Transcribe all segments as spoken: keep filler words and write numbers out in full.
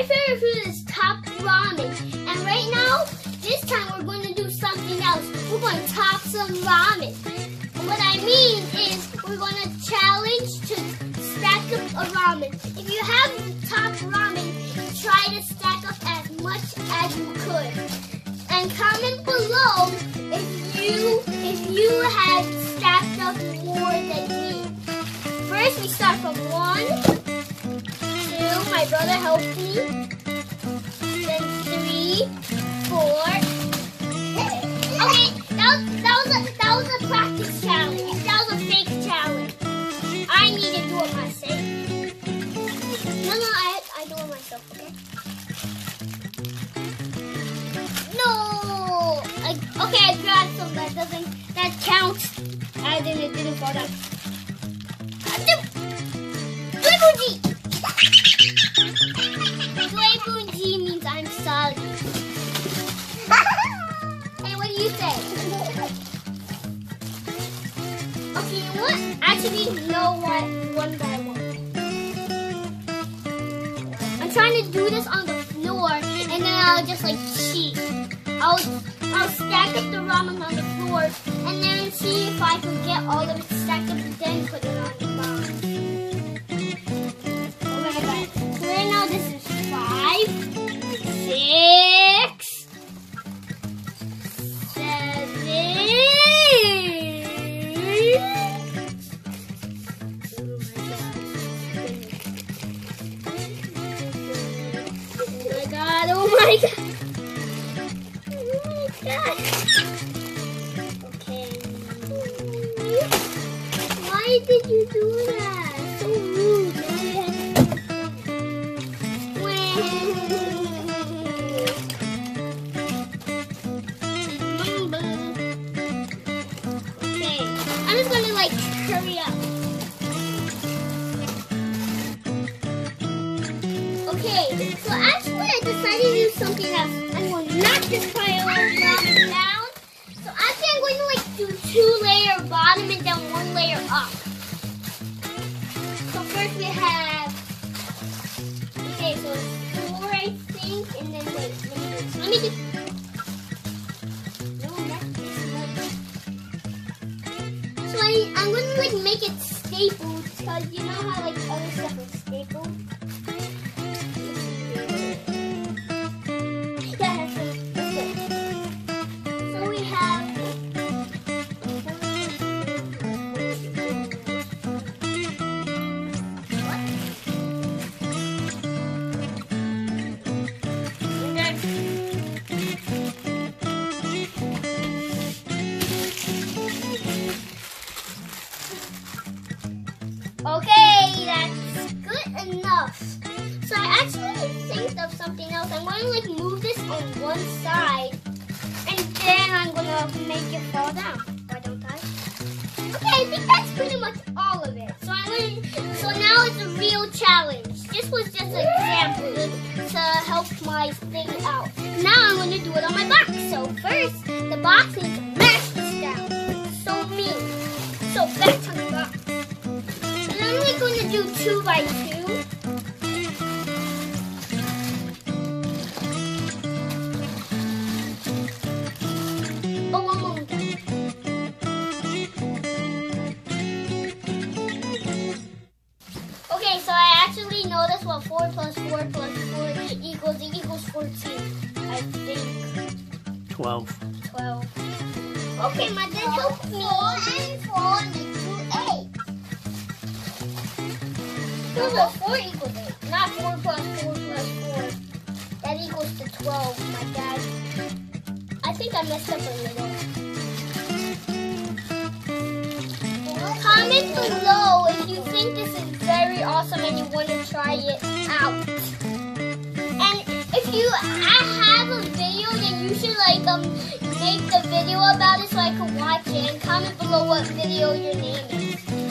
My favorite food is Top Ramen. And right now, this time we're going to do something else. We're going to top some ramen. What I mean is we're going to challenge to stack up a ramen. If you have Top Ramen, try to stack up as much as you could. And comment below if you if you have stacked up more than me. First, we start from one, two. My brother helped me. Then three, four. Okay, that was that was a that was a practice challenge. That was a fake challenge. I need to do it myself. No, no, I I do it myself. Okay. No. I, okay, I grabbed some. That doesn't. That counts. I didn't. It didn't fall down. Glibunji. Glibunji means I'm sorry. Hey, what do you say? Okay, you know what? Actually, you know what? One by one. I'm trying to do this on the floor, and then I'll just like cheat. I'll I'll stack up the ramen on the floor, and then see if I can get all of it stacked up, and then put it on the bottom. Okay, so right now this is five, six, seven. Oh my god! Oh my god! God. Okay. Why did you do that? So rude, man. Okay. I'm just gonna like hurry up. Okay, so actually I decided to do something else. I'm going to knock this pile of ramen down. So actually I'm going to like do two layer bottom and then one layer up. So first we have, okay, so it's four I think, and then wait, let me do, let me do, no, not this much. So I, I'm going to like make it stapled, because you know how like other stuff is stapled? Okay, that's good enough. So I actually think of something else. I'm going to like move this on one side, and then I'm going to make it fall down. Why don't I? Okay, I think that's pretty much all of it. So I'm going to, so now it's a real challenge. This was just an example to, to help my thing out. Now I'm going to do it on my box. So first, the box needs to mash this down. So mean. So back to the box. I'm only going to do two by two. Oh, one more. Okay, so I actually noticed what four plus four plus four equals equals fourteen. I think. Twelve. Twelve. Okay, my dad helped me. Four and four equals eight. No, no, four equals eight. Not four plus four plus four. That equals to twelve, my dad. I think I messed up a little. Comment below if you think this is very awesome and you want to try it out. And if you have a video, then you should like um make the video about it so I can watch it. And comment below what video your name is.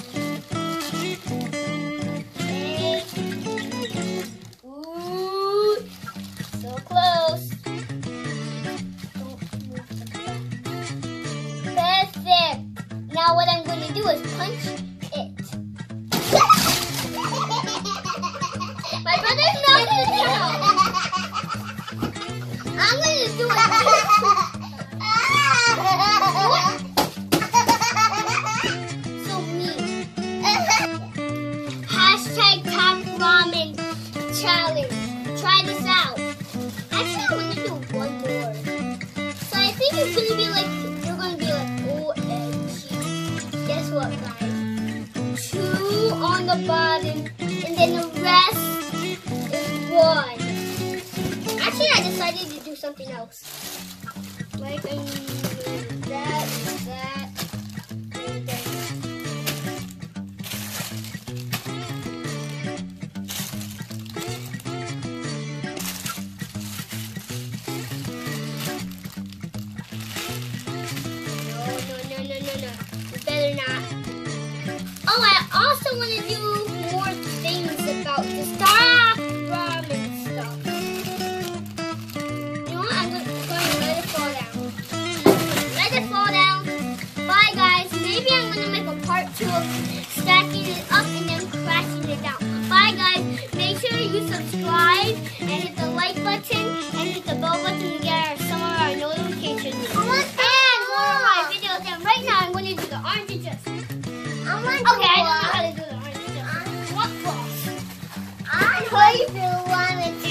Now what I'm going to do is punch it. My brother's not going to count. challenge. Try this out. Actually, I want to do one more. So I think it's gonna be like you're gonna be like O M G. Guess what, guys? Two on the bottom, and then the rest is one. Actually, I decided to do something else. Like um, that, that, and then. Oh, I also want to do more things about the Top Ramen stuff. You know what? I'm going to let it fall down. Let it fall down. Bye, guys. Maybe I'm going to make a part two of stacking it up and then crashing it down. Bye, guys. Make sure you subscribe and hit the like button and hit the bell button to get some of our notifications. And more of my videos. And right now, I'm going to do the orange juice. Okay, I don't know how to do the orange juice. What floss? I hope you want to